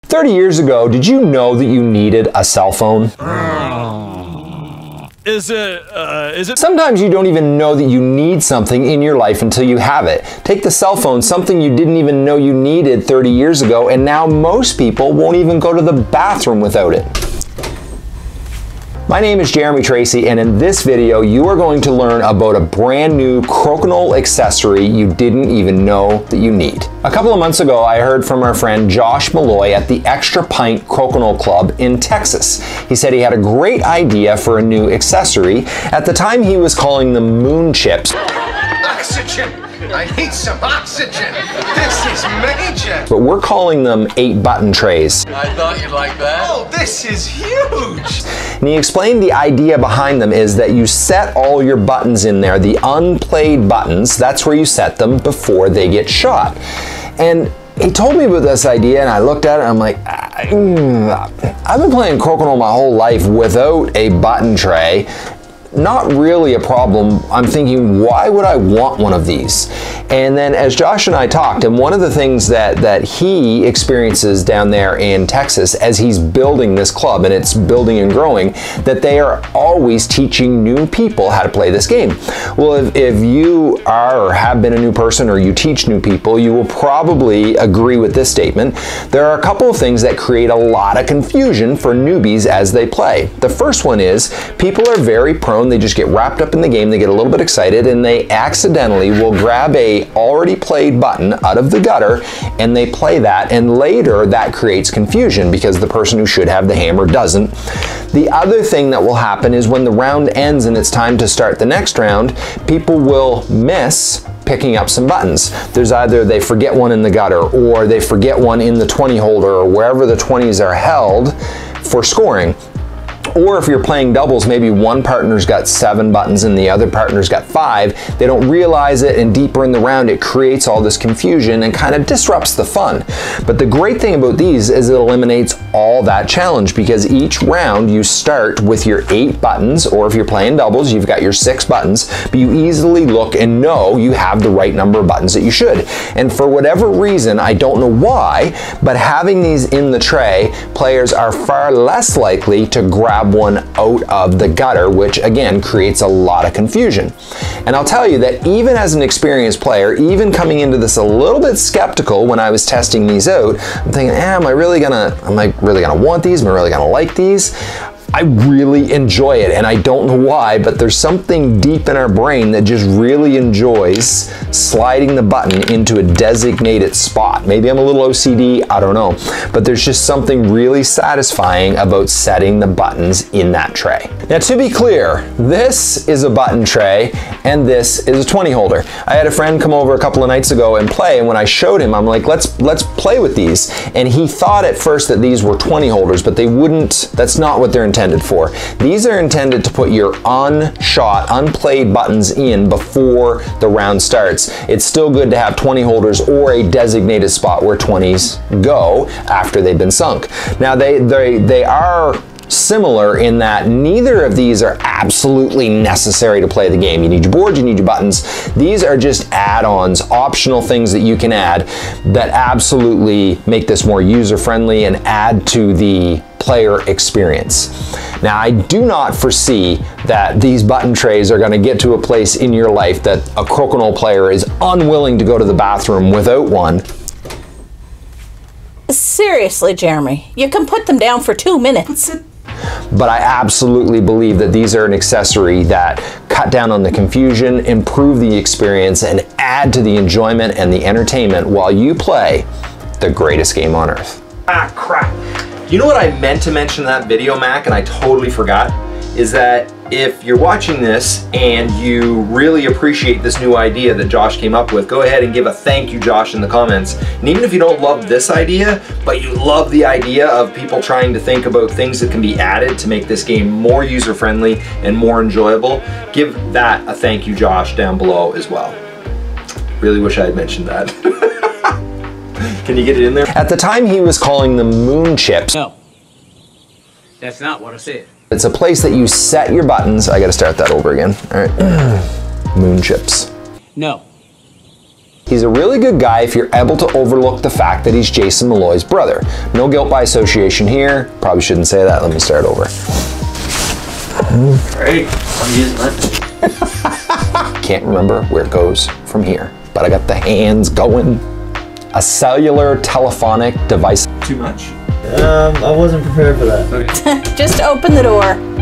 30 years ago, did you know that you needed a cell phone? Is it? Sometimes you don't even know that you need something in your life until you have it. Take the cell phone, something you didn't even know you needed 30 years ago, and now most people won't even go to the bathroom without it. My name is Tracey, and in this video, you are going to learn about a brand new Crokinole accessory you didn't even know that you need. A couple of months ago, I heard from our friend Josh Malloy at the Extra Pint Crokinole Club in Texas. He said he had a great idea for a new accessory. At the time, he was calling them moon chips. Oxygen! I need some oxygen! This is major! But we're calling them 8-button trays. I thought you'd like that. Oh, this is huge! And he explained the idea behind them is that you set all your buttons in there, the unplayed buttons, that's where you set them before they get shot. And he told me about this idea and I looked at it and I'm like, I've been playing Crokinole my whole life without a button tray. Not really a problem. I'm thinking, why would I want one of these? And then as Josh and I talked, and one of the things that he experiences down there in Texas as he's building this club, and it's building and growing, that they are always teaching new people how to play this game. Well, if you are or have been a new person or you teach new people, you will probably agree with this statement. There are a couple of things that create a lot of confusion for newbies as they play. The first one is people are very prone, they just get wrapped up in the game, they get a little bit excited, and they accidentally will grab a already played button out of the gutter and they play that, and later that creates confusion because the person who should have the hammer doesn't. The other thing that will happen is when the round ends and it's time to start the next round, people will miss picking up some buttons. There's either they forget one in the gutter or they forget one in the 20 holder or wherever the 20s are held for scoring. Or if you're playing doubles, maybe one partner's got 7 buttons and the other partner's got 5. They don't realize it, and deeper in the round it creates all this confusion and kind of disrupts the fun. But the great thing about these is it eliminates all that challenge because each round you start with your 8 buttons, or if you're playing doubles, you've got your 6 buttons, but you easily look and know you have the right number of buttons that you should. And for whatever reason, I don't know why, but having these in the tray, players are far less likely to grab one out of the gutter, which again creates a lot of confusion. And I'll tell you that even as an experienced player, even coming into this a little bit skeptical when I was testing these out, I'm thinking, am I really gonna want these? Am I really gonna like these? I really enjoy it, and I don't know why, but there's something deep in our brain that just really enjoys sliding the button into a designated spot. Maybe I'm a little OCD, I don't know, but there's just something really satisfying about setting the buttons in that tray. Now, to be clear, this is a button tray and this is a 20 holder. I had a friend come over a couple of nights ago and play, and when I showed him, I'm like, let's play with these, and he thought at first that these were 20 holders, but they wouldn't, that's not what they're intended for. These are intended to put your unshot, unplayed buttons in before the round starts. It's still good to have 20 holders or a designated spot where 20s go after they've been sunk. Now they are similar in that neither of these are absolutely necessary to play the game. You need your board, you need your buttons. These are just add-ons, optional things that you can add that absolutely make this more user-friendly and add to the player experience. Now, I do not foresee that these button trays are going to get to a place in your life that a Crokinole player is unwilling to go to the bathroom without one. Seriously, Jeremy, you can put them down for 2 minutes. But I absolutely believe that these are an accessory that cut down on the confusion, improve the experience, and add to the enjoyment and the entertainment while you play the greatest game on earth. Ah, crap. You know what I meant to mention in that video, Mac, and I totally forgot? Is that if you're watching this and you really appreciate this new idea that Josh came up with, go ahead and give a thank you, Josh, in the comments. And even if you don't love this idea, but you love the idea of people trying to think about things that can be added to make this game more user-friendly and more enjoyable, give that a thank you, Josh, down below as well. Really wish I had mentioned that. Can you get it in there? At the time, he was calling them moon chips. No, that's not what I said. It's a place that you set your buttons. I gotta start that over again. All right. Moon chips. No, He's a really good guy if you're able to overlook the fact that he's Jason Malloy's brother. No guilt by association here. Probably shouldn't say that. Let me start over. Great. I'm using that. Can't remember where it goes from here, but I got the hands going. A cellular telephonic device. Too much? I wasn't prepared for that. Okay. Just open the door.